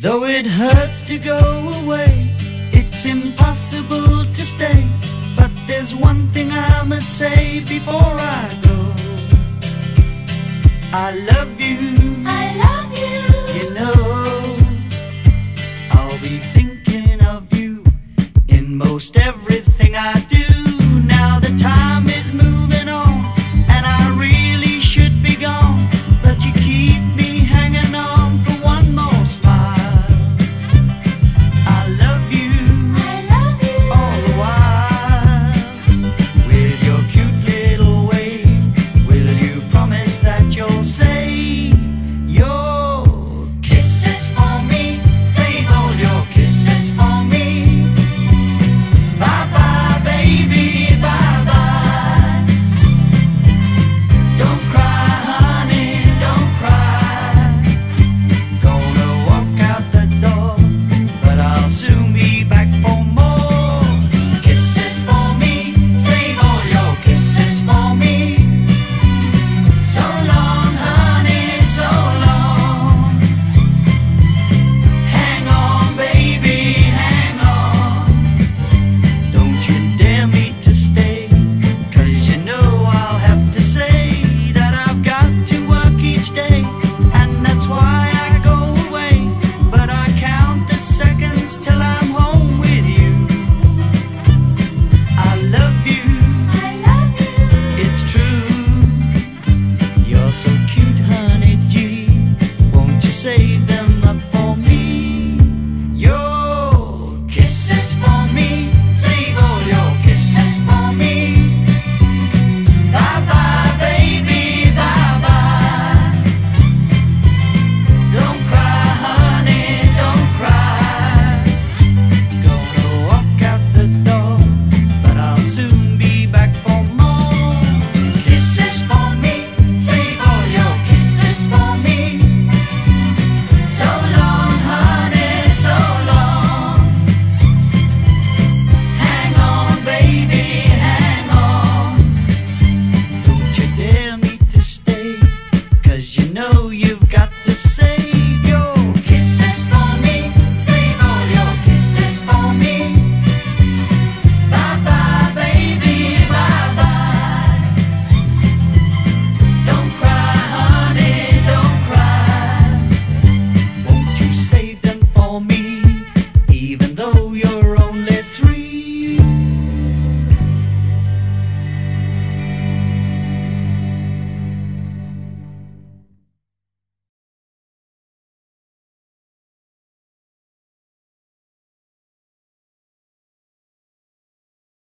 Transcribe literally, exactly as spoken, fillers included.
Though it hurts to go away, it's impossible to stay. But there's one thing I must say before I go. I love you, I love you. you know. I'll be thinking of you in most everything I do. Now the time is moving on, and I really should be gone, but you keep me hanging on for one more smile. I love you, I love you. all the while. With your cute little way, will you promise that you'll save your kisses for me? Save all your kisses for me. Bye bye, baby, bye bye. Don't cry, honey, don't cry. Gonna walk out the door, but I'll soon be back for more kisses for me. Save all your kisses for me. So long, honey, so long. Hang on, baby, hang on. Don't you dare me to stay, 'cause you know I'll have to say that I've got to work each day, and that's why I go away. But I count the seconds till I'm home with you. I love you, I love you. it's true. You're so cute, honey G. Won't you save them